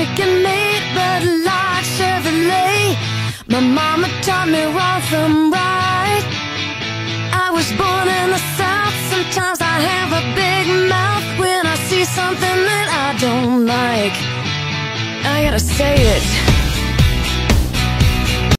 American-made, but like Chevrolet. My mama taught me wrong from right. I was born in the South. Sometimes I have a big mouth when I see something that I don't like. I gotta say it.